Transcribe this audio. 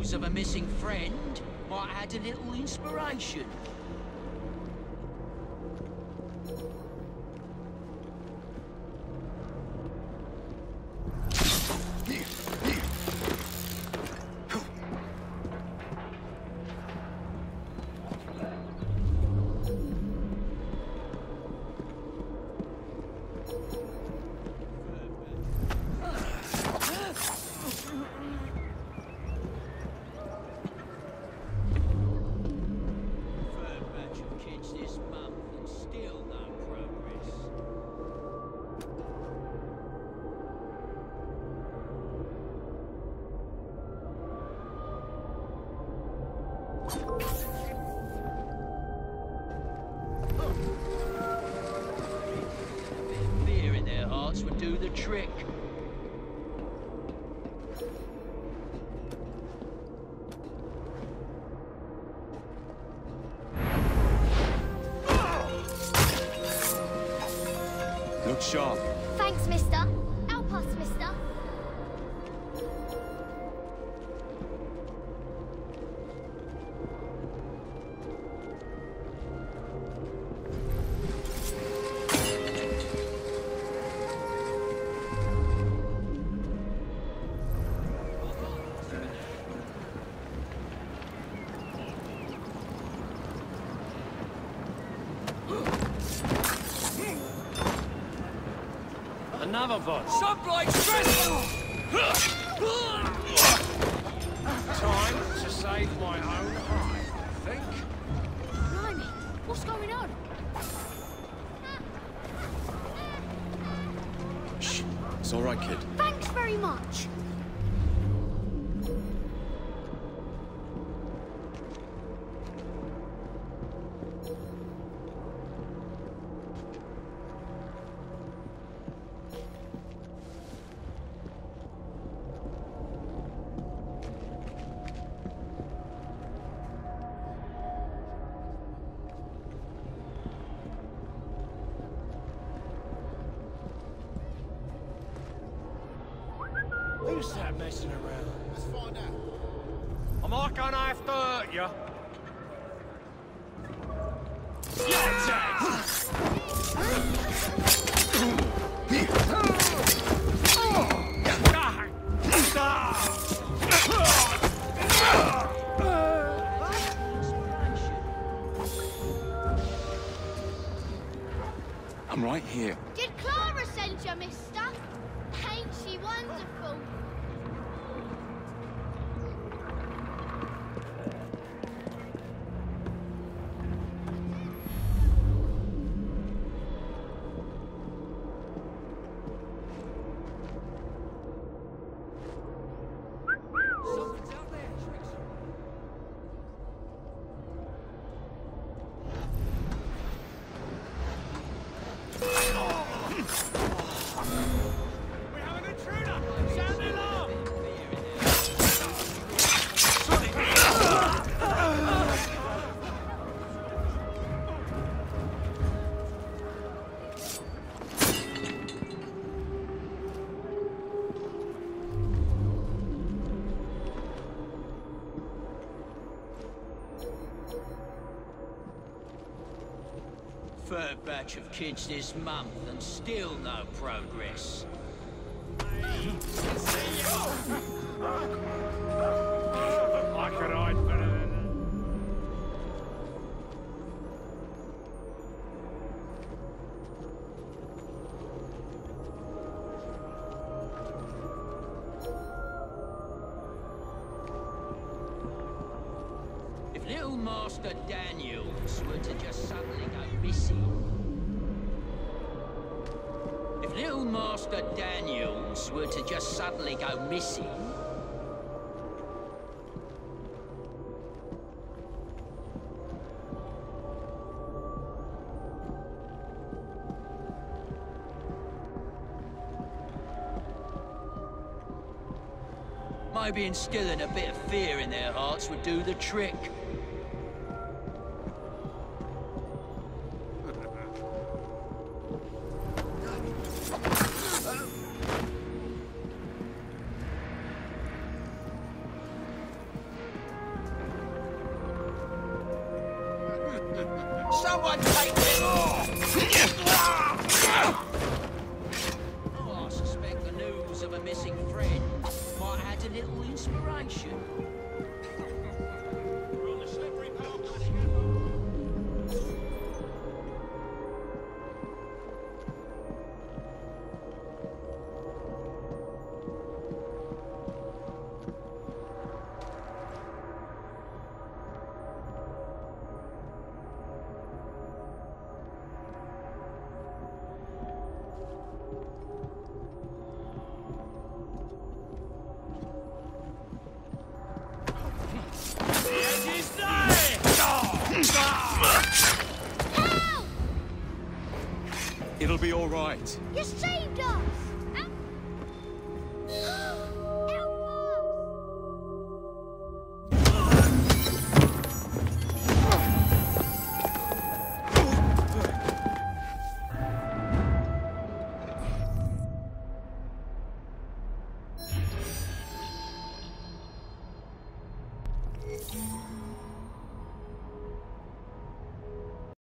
tales of a missing friend might add a little inspiration. Would do the trick. Look sharp. Thanks, mister. Help us, mister. Another one. Sunblight stress! Time to save my own hide, I think. Blimey, what's going on? Shh. It's all right, kid. Thanks very much. Who's that messing around? Let's find out. Am I gonna have to hurt you? I'm right here. Did Clara send you, mister? Ain't she wonderful? Something's out there, Trixie. We have an intruder! Sound the alarm! Third batch of kids this month and still no progress. I could hide better than that. If little Master Daniels were to just suddenly go missing... If little Master Daniels were to just suddenly go missing... Maybe instilling a bit of fear in their hearts would do the trick. Someone take it! Oh, I suspect the news of a missing friend might add a little inspiration. We're on the slippery path. It'll be all right. You saved us! Help us!